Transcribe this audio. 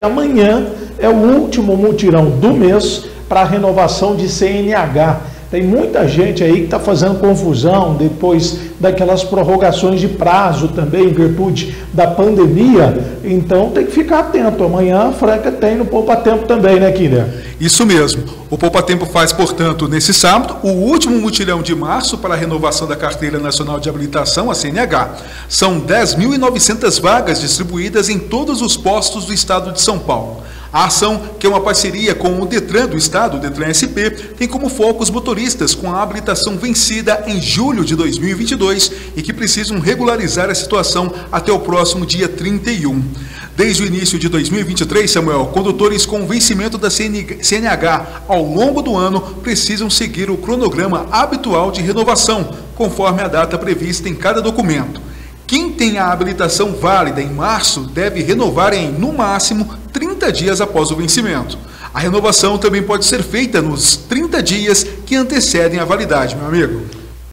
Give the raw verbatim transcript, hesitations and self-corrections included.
Amanhã é o último mutirão do mês para a renovação de C N H. Tem muita gente aí que está fazendo confusão depois daquelas prorrogações de prazo também, em virtude da pandemia. Então tem que ficar atento. Amanhã a Franca tem no Poupa Tempo também, né, Kinder? Isso mesmo. O Poupa Tempo faz, portanto, nesse sábado, o último mutirão de março para a renovação da Carteira Nacional de Habilitação, a C N H. São dez mil e novecentas vagas distribuídas em todos os postos do estado de São Paulo. A ação, que é uma parceria com o Detran do Estado, o Detran S P, tem como foco os motoristas com a habilitação vencida em julho de dois mil e vinte e dois e que precisam regularizar a situação até o próximo dia trinta e um. Desde o início de dois mil e vinte e três, Samuel, condutores com vencimento da C N H ao longo do ano precisam seguir o cronograma habitual de renovação, conforme a data prevista em cada documento. Quem tem a habilitação válida em março deve renovar em, no máximo, trinta dias após o vencimento. A renovação também pode ser feita nos trinta dias que antecedem a validade, meu amigo.